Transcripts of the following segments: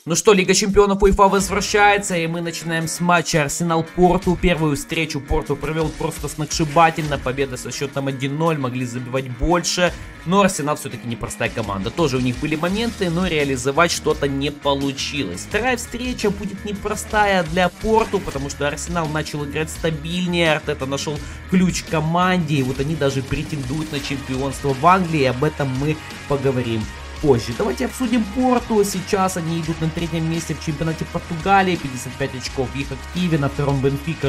Ну что, Лига Чемпионов УЕФА возвращается, и мы начинаем с матча Арсенал-Порту. Первую встречу Порту провел просто сногсшибательно, победа со счетом 1-0, могли забивать больше, но Арсенал все-таки непростая команда. Тоже у них были моменты, но реализовать что-то не получилось. Вторая встреча будет непростая для Порту, потому что Арсенал начал играть стабильнее, Артета нашел ключ к команде, и вот они даже претендуют на чемпионство в Англии, и об этом мы поговорим позже. Давайте обсудим Порту. Сейчас они идут на третьем месте в чемпионате Португалии, 55 очков в их активе, на втором Бенфика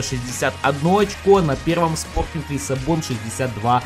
61 очко, на первом Спортинг Лиссабон 62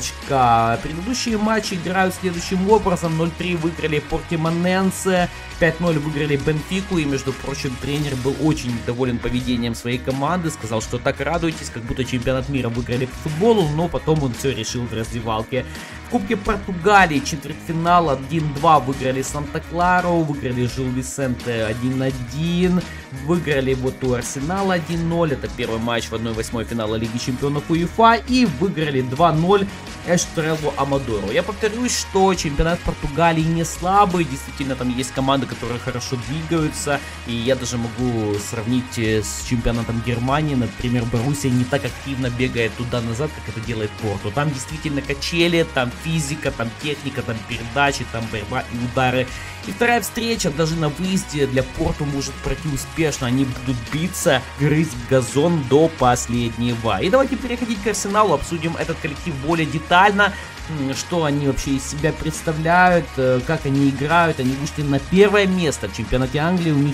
очка. Предыдущие матчи играют следующим образом: 0-3 выиграли Портимоненсе, 5-0 выиграли Бенфику, и, между прочим, тренер был очень недоволен поведением своей команды, сказал, что так радуйтесь, как будто чемпионат мира выиграли по футболу, но потом он все решил в раздевалке. В Кубке Португалии четвертьфинал 1-2 выиграли Санта-Клару, выиграли Жил Висенте 1-1, выиграли вот у Арсенала 1-0, это первый матч в 1/8 финала Лиги Чемпионов УЕФА, и выиграли 2-0 Эштрелу Амадору. Я повторюсь, что чемпионат Португалии не слабый, действительно там есть команды, которые хорошо двигаются, и я даже могу сравнить с чемпионатом Германии, например, Боруссия не так активно бегает туда-назад, как это делает Порту. Там действительно качели, там физика, там техника, там передачи, там борьба и удары. И вторая встреча даже на выезде для Порту может пройти успешно. Они будут биться, грызть газон до последнего. И давайте переходить к Арсеналу, обсудим этот коллектив более детально. Что они вообще из себя представляют, как они играют. Они вышли на первое место в чемпионате Англии, у них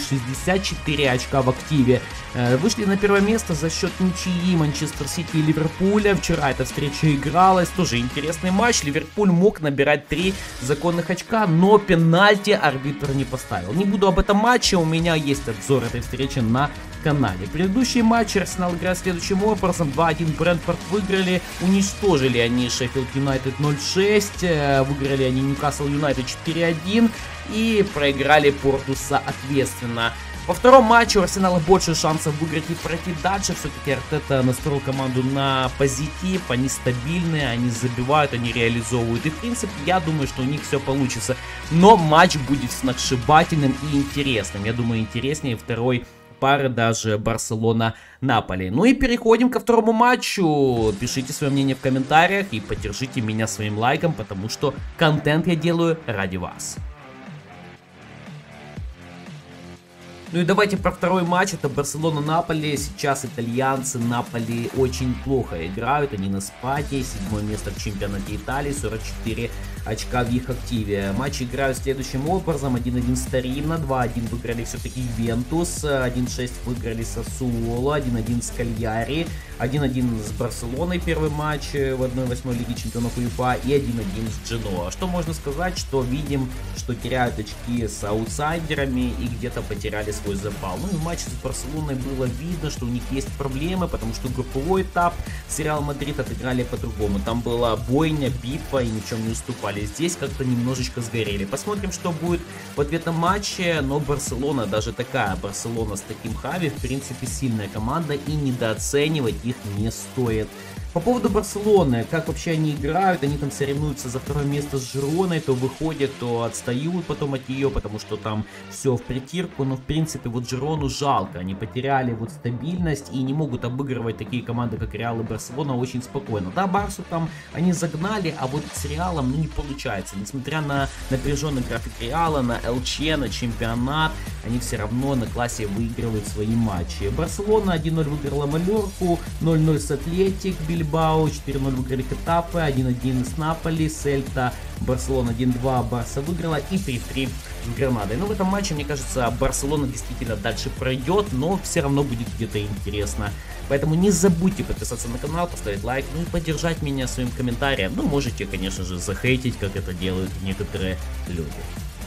64 очка в активе. Вышли на первое место за счет ничьи Манчестер Сити и Ливерпуля. Вчера эта встреча игралась, тоже интересный матч. Ливерпуль мог набирать 3 законных очка, но пенальти арбитр не поставил. Не буду об этом матче, у меня есть обзор этой встречи на канале. Предыдущие матчи Арсенал играет следующим образом: 2-1 Брентфорд выиграли, уничтожили они Шеффилд Юнайтед 0-6, выиграли они Ньюкасл Юнайтед 4-1 и проиграли Порту соответственно. Во втором матче у Арсенала больше шансов выиграть и пройти дальше. Все-таки Артета настроил команду на позитив, они стабильные, они забивают, они реализовывают. И в принципе я думаю, что у них все получится. Но матч будет сногсшибательным и интересным. Я думаю, интереснее второй пары даже Барселона-Наполи. Ну и переходим ко второму матчу. Пишите свое мнение в комментариях и поддержите меня своим лайком, потому что контент я делаю ради вас. Ну и давайте про второй матч, это Барселона-Наполи. Сейчас итальянцы Наполи очень плохо играют, они на спаде, 7 место в чемпионате Италии, 44 очка в их активе. Матчи играют следующим образом: 1-1 с Торино, 2-1 выиграли все-таки Ювентус, 1-6 выиграли Сассуоло, 1-1 с Кальяри, 1-1 с Барселоной первый матч в 1/8 Лиги Чемпионов УЕФА и 1-1 с Дженоа. Что можно сказать, что видим, что теряют очки с аутсайдерами и где-то потеряли свой запал. Ну и в матче с Барселоной было видно, что у них есть проблемы, потому что групповой этап с Реал Мадрид отыграли по-другому. Там была бойня, битва и ничем не уступали. Здесь как-то немножечко сгорели. Посмотрим, что будет в ответном матче, но Барселона, даже такая Барселона с таким Хави, в принципе сильная команда, и недооценивать их не стоит. По поводу Барселоны, как вообще они играют, они там соревнуются за второе место с Жироной, то выходят, то отстают потом от нее, потому что там все в притирку, но в принципе вот Жирону жалко, они потеряли вот стабильность и не могут обыгрывать такие команды, как Реал и Барселона, очень спокойно. Да, Барсу там они загнали, а вот с Реалом ну не получается, несмотря на напряженный график Реала, на ЛЧ, на чемпионат, они все равно на классе выигрывают свои матчи. Барселона 1-0 выиграла Малорку, 0-0 с Атлетик, Бильбао, 4-0 выиграли Хетафе, 1-1 с Наполи, Сельта, Барселона 1-2, Барса выиграла и 3-3 с Гранадой. Но в этом матче, мне кажется, Барселона действительно дальше пройдет, но все равно будет где-то интересно. Поэтому не забудьте подписаться на канал, поставить лайк, ну и поддержать меня своим комментарием. Ну, можете, конечно же, захейтить, как это делают некоторые люди.